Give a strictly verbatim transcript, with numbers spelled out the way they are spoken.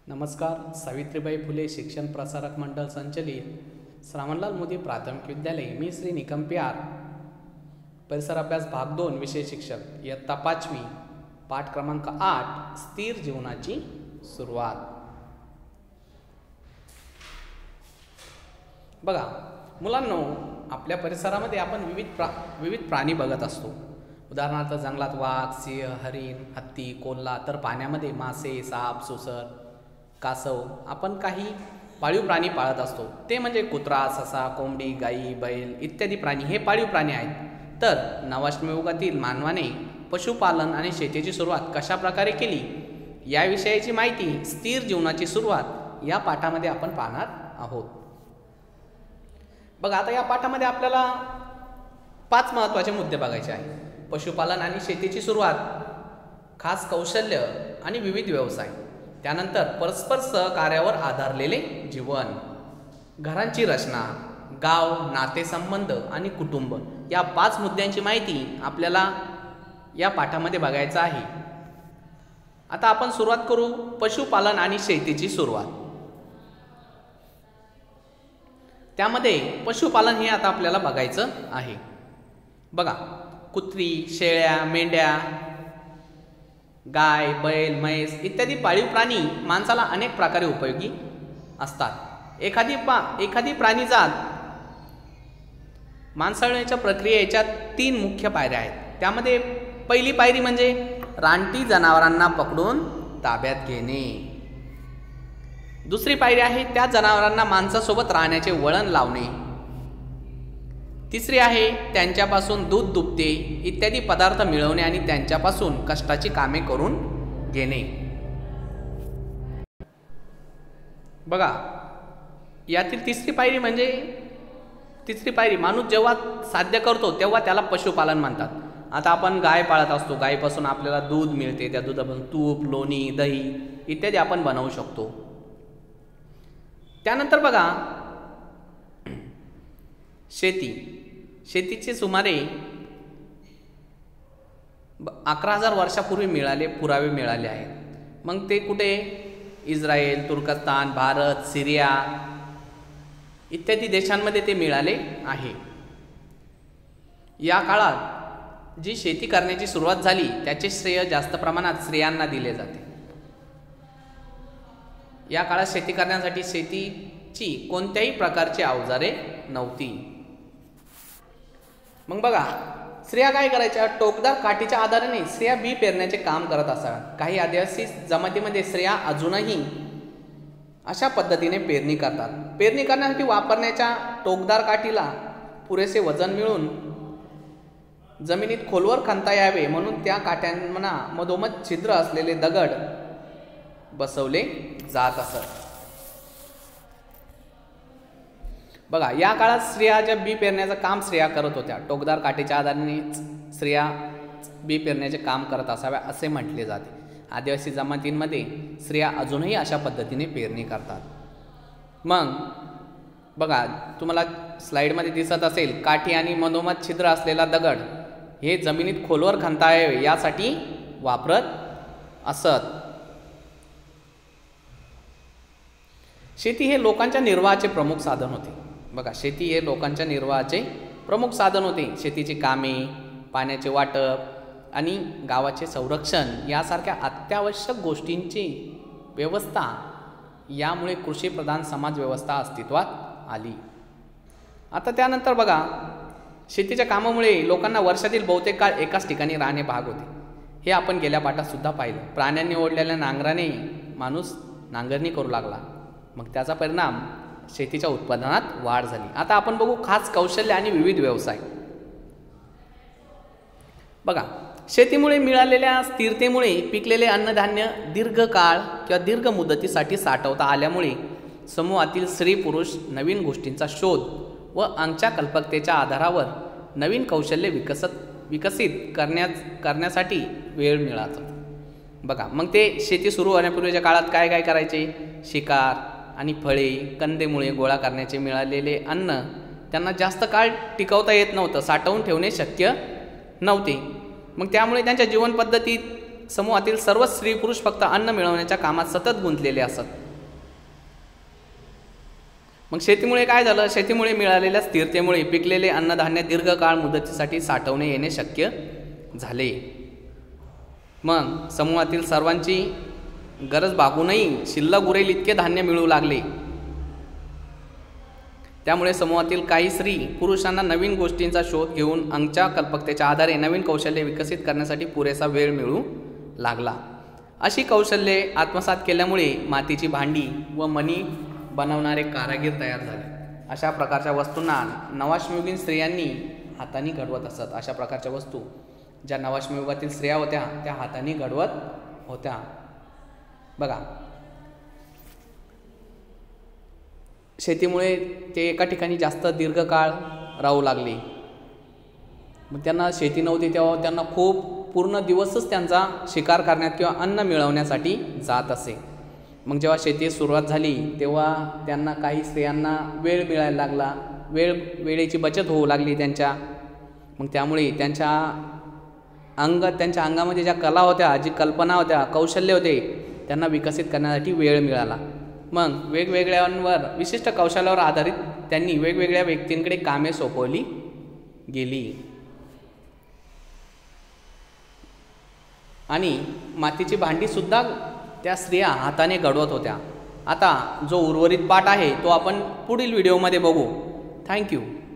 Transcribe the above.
नमस्कार. सावित्रीबाई फुले शिक्षण प्रसारक मंडळ संचलित श्रावणलाल मोदी प्राथमिक विद्यालय, मी श्री निकम पी आर, परिसर अभ्यास भाग दोन, विषय शिक्षक, इयत्ता पाचवी, पाठ क्रमांक आठ, स्थिर जीवनाची सुरुवात. बघा मुलांनो, आपल्या परिसरामध्ये आपण विविध प्रा विविध प्राणी बघत असतो. उदाहरणार्थ जंगलात वाघ, सिंह, हरिण, हत्ती, कोल्हा, तर पाण्यामध्ये मासे, साप, सुसर, कासव, आपण काही पाळीव प्राणी पाळत असतो. ते म्हणजे कुत्रा, ससा, कोंबडी, गाई, बैल इत्यादी प्राणी हे पाळीव प्राणी आहेत. तर नवाश्म युगातील मानवाने पशुपालन आणि शेतीची सुरुवात कशा प्रकारे केली याविषयीची माहिती स्थिर जीवनाची सुरुवात या पाठामध्ये आपण पाहणार आहोत. बघा, आता या पाठामध्ये आपल्याला पाच महत्त्वाचे मुद्दे बघायचे आहेत. पशुपालन आणि शेतीची सुरुवात, खास कौशल्य आणि विविध व्यवसाय, त्यानंतर परस्पर सहकार्यावर आधारलेले जीवन, घरांची रचना, गाव, नातेसंबंध आणि कुटुंब या पाच मुद्द्यांची माहिती आपल्याला या पाठामध्ये बघायचं आहे. आता आपण सुरुवात करू पशुपालन आणि शेतीची सुरुवात. त्यामध्ये पशुपालन हे आता आपल्याला बघायचं आहे. बघा, कुत्री, शेळ्या, मेंढ्या, गाय, बैल, म्हैस इत्यादी पाळीव प्राणी माणसाला अनेक प्रकारे उपयोगी असतात. एखादी पा एखादी प्राणी जात माणसाळण्याच्या प्रक्रियेच्या तीन मुख्य पायऱ्या आहेत. त्यामध्ये पहिली पायरी म्हणजे रानटी जनावरांना पकडून ताब्यात घेणे. दुसरी पायरी आहे त्या जनावरांना माणसासोबत राहण्याचे वळण लावणे. तिसरी आहे त्यांच्यापासून दूध, दुभते इत्यादी पदार्थ मिळवणे आणि त्यांच्यापासून कष्टाची कामे करून घेणे. बघा, यातील तिसरी पायरी म्हणजे तिसरी पायरी माणूस जेव्हा साध्य करतो तेव्हा त्याला पशुपालन म्हणतात. आता आपण गाय पाळत असतो, गायीपासून आपल्याला दूध मिळते, त्या दुधापासून तूप, लोणी, दही इत्यादी आपण बनवू शकतो. त्यानंतर बघा, शेती शेतीचे सुमारे अकरा हजार वर्षापूर्वी मिळाले पुरावे मिळाले आहेत. मग ते कुठे? इस्रायल, तुर्कस्तान, भारत, सिरिया इत्यादी देशांमध्ये ते मिळाले आहे. या काळात जी शेती करण्याची सुरुवात झाली त्याचे श्रेय जास्त प्रमाणात स्त्रियांना दिले जाते. या काळात शेती करण्यासाठी शेतीची कोणत्याही प्रकारची अवजारे नव्हती. मग बघा, स्त्रिया काय करायच्या? टोकदार काठीच्या आधाराने स्त्रिया बी पेरण्याचे काम करत असतात. काही आदिवासी जमातीमध्ये स्त्रिया अजूनही अशा पद्धतीने पेरणी करतात. पेरणी करण्यासाठी वापरण्याच्या टोकदार काठीला पुरेसे वजन मिळून जमिनीत खोलवर खणता यावे म्हणून त्या काठ्यांना मधोमध छिद्र असलेले दगड बसवले जात असत. बघा, या काळात स्त्रिया ज्या बी पेरण्याचं काम स्त्रिया करत होत्या, टोकदार काठीच्या आधाराने स्त्रिया बी पेरण्याचे काम करत असाव्या असे म्हटले जाते. आदिवासी जमातींमध्ये स्त्रिया अजूनही अशा पद्धतीने पेरणी करतात. मग बघा, तुम्हाला स्लाइडमध्ये दिसत असेल काठी आणि मधोमध छिद्र असलेला दगड हे जमिनीत खोलवर खणता यावे यासाठी वापरत असत. शेती हे लोकांच्या निर्वाहाचे प्रमुख साधन होते. बघा, शेती हे लोकांच्या निर्वाहाचे प्रमुख साधन होते. शेतीची कामे, पाण्याचे वाटप आणि गावाचे संरक्षण यासारख्या अत्यावश्यक गोष्टींची व्यवस्था, यामुळे कृषीप्रधान समाज व्यवस्था अस्तित्वात आली. आता त्यानंतर बघा, शेतीच्या कामामुळे लोकांना वर्षातील बहुतेक काळ एकाच ठिकाणी राहणे भाग होते. हे आपण गेल्या पाठात सुद्धा पाहिलं. प्राण्यांनी ओढलेल्या नांगराने माणूस नांगरणी करू लागला. मग त्याचा परिणाम शेतीच्या उत्पादनात वाढ झाली. आता आपण बघू खास कौशल्य आणि विविध व्यवसाय. बघा, शेतीमुळे मिळालेल्या स्थिरतेमुळे पिकलेले अन्नधान्य दीर्घकाळ किंवा दीर्घ मुदतीसाठी साठवता आल्यामुळे समूहातील स्त्री पुरुष नवीन गोष्टींचा शोध व अंगच्या कल्पकतेच्या आधारावर नवीन कौशल्य विकसित विकसित करण्या करण्यासाठी वेळ मिळाला. बघा, मग ते शेती सुरू होण्यापूर्वीच्या काळात काय काय करायचे? शिकार आणि फळे, कंदमुळे गोळा करण्याचे मिळालेले अन्न त्यांना जास्त काळ टिकवता येत नव्हतं, साठवून ठेवणे शक्य नव्हते. मग त्यामुळे त्यांच्या जीवनपद्धतीत समूहातील सर्व स्त्री पुरुष फक्त अन्न मिळवण्याच्या कामात सतत गुंतलेले असत. मग शेतीमुळे काय झालं? शेतीमुळे मिळालेल्या स्थिरतेमुळे पिकलेले अन्नधान्य दीर्घकाळ मुदतीसाठी साठवणे येणे शक्य झाले. मग समूहातील सर्वांची गरज भागूनही शिल्लक उरेल इतके धान्य मिळू लागले. त्यामुळे समूहातील काही स्त्री पुरुषांना नवीन गोष्टींचा शोध घेऊन अंगच्या कल्पकतेच्या आधारे नवीन कौशल्ये विकसित करण्यासाठी पुरेसा वेळ मिळू लागला. अशी कौशल्ये आत्मसात केल्यामुळे मातीची भांडी व मणी बनवणारे कारागीर तयार झाले. अशा प्रकारच्या वस्तूंना नवाश्मयुगीन स्त्रियांनी हाताने घडवत असत. अशा प्रकारच्या वस्तू ज्या नवाश्मयुगातील स्त्रिया होत्या त्या हाताने घडवत होत्या. बघा, शेतीमुळे ते एका ठिकाणी जास्त दीर्घकाळ राहू लागले. मग त्यांना शेती नव्हती तेव्हा त्यांना खूप पूर्ण दिवसच त्यांचा शिकार करण्यात किंवा अन्न मिळवण्यासाठी जात असे. मग जेव्हा शेती सुरुवात झाली तेव्हा त्यांना काही स्त्रियांना वेळ मिळायला लागला, वेळ वेळेची बचत होऊ लागली त्यांच्या. मग त्यामुळे त्यांच्या अंग त्यांच्या अंगामध्ये ज्या कला होत्या, जी कल्पना होत्या, कौशल्य होते, त्यांना विकसित करण्यासाठी वेळ मिळाला. मग वेगवेगळ्यांवर विशिष्ट कौशल्यावर आधारित त्यांनी वेगवेगळ्या व्यक्तींकडे कामे सोपवली गेली. आणि मातीची भांडीसुद्धा त्या स्त्रिया हाताने घडवत होत्या. आता जो उर्वरित पाठ आहे तो आपण पुढील व्हिडिओमध्ये बघू. थँक्यू.